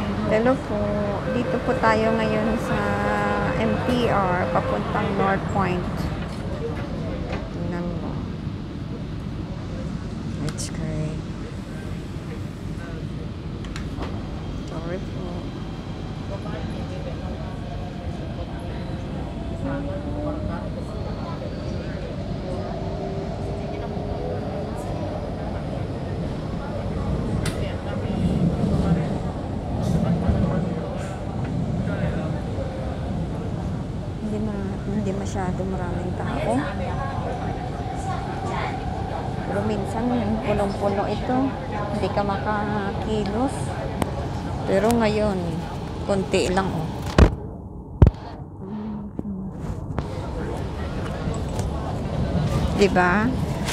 Hello po. Dito po tayo ngayon sa MTR papuntang North Point. Tingnan mo. It's great. Sorry po. Hindi masyado maraming tao. Pero minsan punong-puno ito. Hindi ka makakilos. Pero ngayon, konti lang oh. Diba?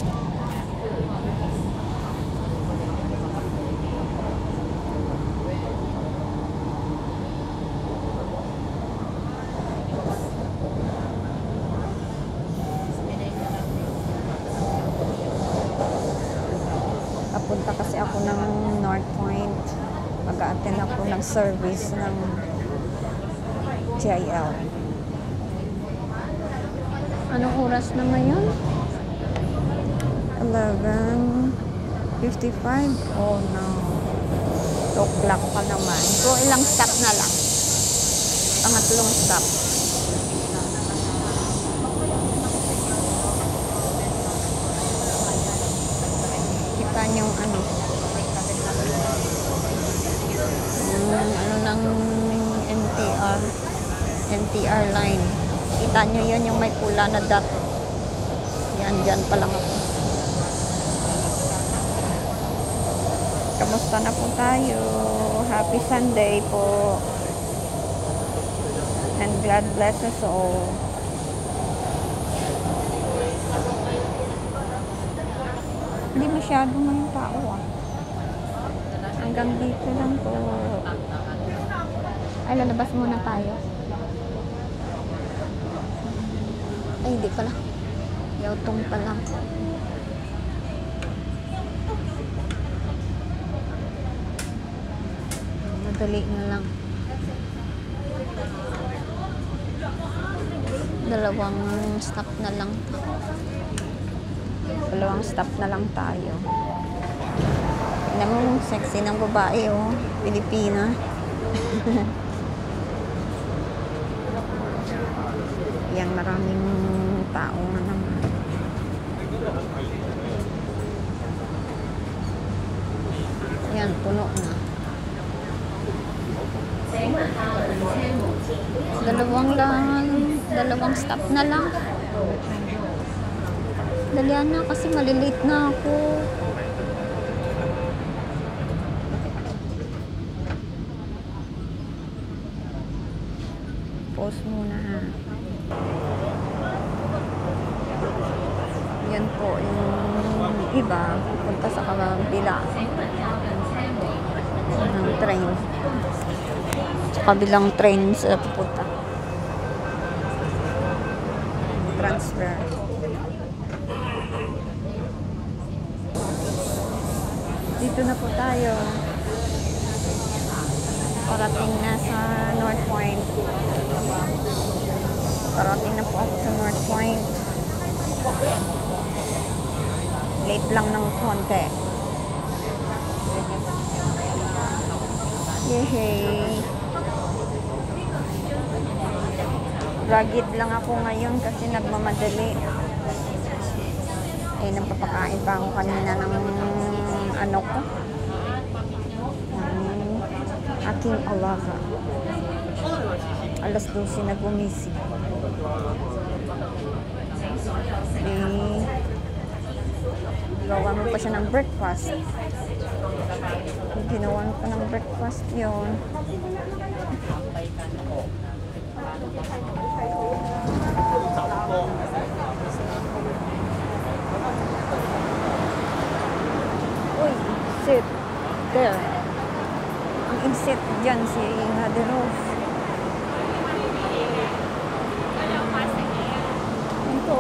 Papunta kasi ako ng North Point. Mag-a-attend ako ng service ng GIL. Anong oras na ngayon? 11:55. Oh no. 2 o'clock pa naman. So ilang stop na lang? Pangatlong stop. Kita niyong ano ng MTR line. Kita niyo yun, yung may pula na dot. Yan, dyan pa lang ako. Kamusta na po tayo? Happy Sunday po. And God bless us all. Hindi masyado may tao ah. Hanggang dito lang po. Ay, lalabas muna tayo. Ay, hindi pala. Yautong pa lang. Madali na lang. Dalawang stop na lang. Dalawang stop na lang tayo. Tignan mo, sexy ng babae oh. Pilipina. Yan, maraming tao na naman. Yan, puno na. Dalawang stop na lang. Dalian na kasi malilate na ako. Pause muna ha. Yan po yung iba punta sa kabila ng train. Sa kabilang train sila pupunta. Transfer. Dito na po tayo. Parating na sa North Point. Parating na po ako sa North Point. Late lang ng konti. Yehey! Rugged lang ako ngayon kasi nagmamadali. Eh, nagpapakain pa ako kanina ng ano ko. Aking alaga. Alas 12 na gumising. Gawa mo pa siya ng breakfast. Ginawa mo pa ng breakfast yun. Uy, sit there. Ang insit dyan si Haderos. Ito,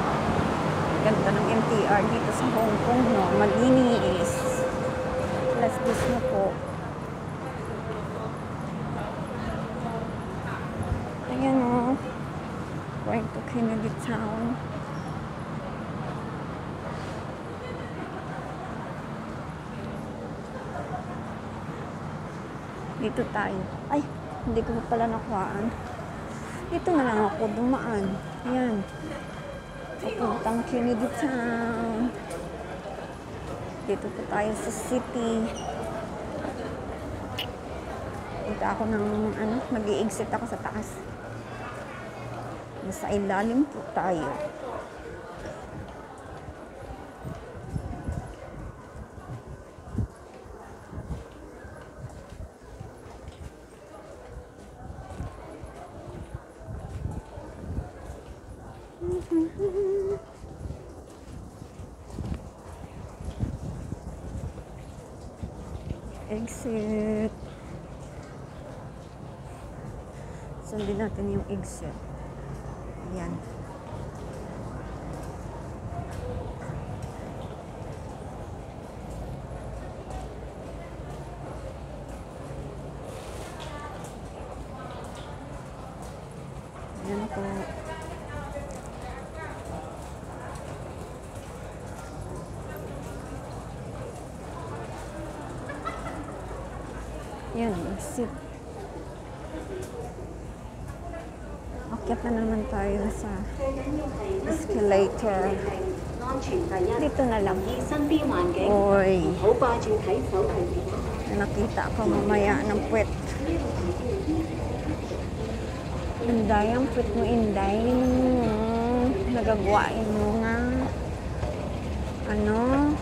ganda ng MTR dito sa Hong Kong, no? Malinis. Plus Kennedy Town. Dito tayo. Ay, hindi ko pala nakuhaan. Dito na lang ako dumaan. Ayan. Papuntang Kennedy Town. Dito po tayo sa city. Punta ako ng, mag-i-exit ako sa taas. Nasa ilalim po tayo. Exit. Sundin natin yung exit. Ayan. Ayan po. Ayan, exit. Akyat na naman tayo sa escalator. Dito na lang. Oy. Nakita ko mamaya ng puwet. Inday, ang puwet mo, Inday. Nagagwain mo nga. Ano?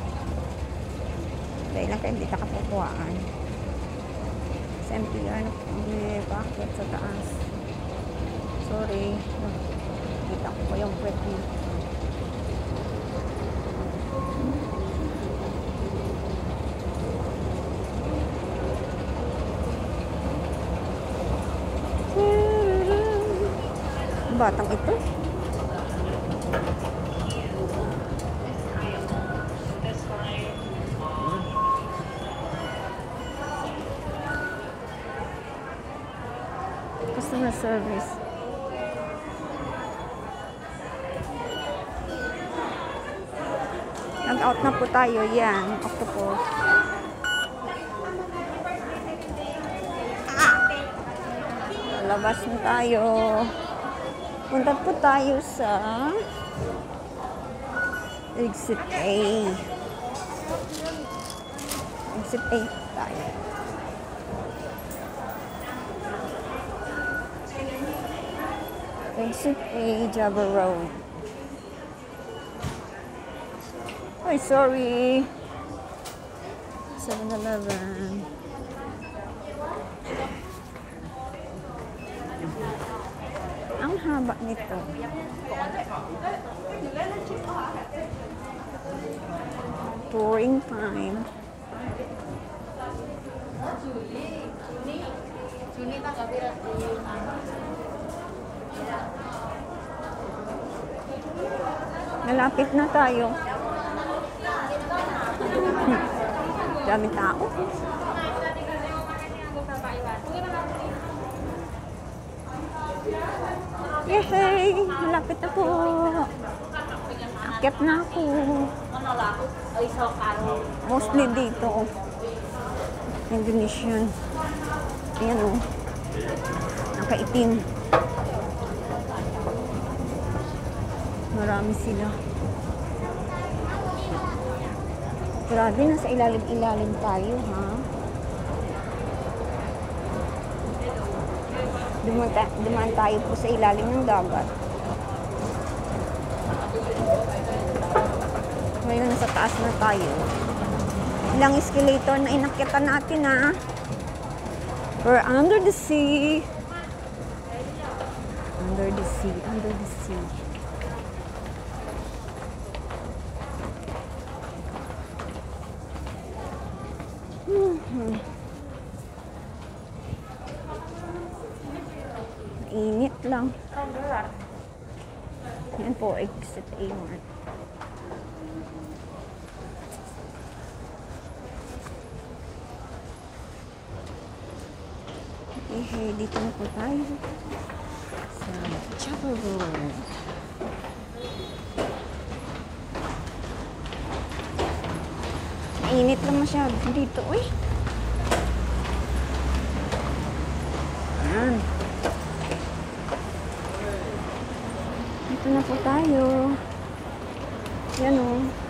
Dahil lang kayo, hindi ka kapukuhaan. Sa MTR, bakit sa taas? Sorry. Kita ko pa yung puwet niya. Batang ito. Customer service. Nag-out na po tayo. Yan. Octopus. Labas na tayo. Punta po tayo sa exit A. Exit A tayo. Exit A, Java Road. Ay, sorry. 7-Eleven. Ang haba nito. Touring time. Malapit na tayo. Daming tao. Yay! Malapit na po. Akyat na ako. Mostly dito. Indonesian. Ayan o. Nakaitim. Marami sila. Grabe, nasa ilalim-ilalim tayo, ha? Dumaan tayo po sa ilalim ng dagat. Ngayon, nasa taas na tayo. Ilang escalator na inakyatan natin, ha? We're under the sea. Under the sea, under the sea. Init lang. Yan po, exit A1. Dito na po tayo sa Java Road. Mainit lang masyado dito. Uy. Ayan. Dito na po tayo. Yan o.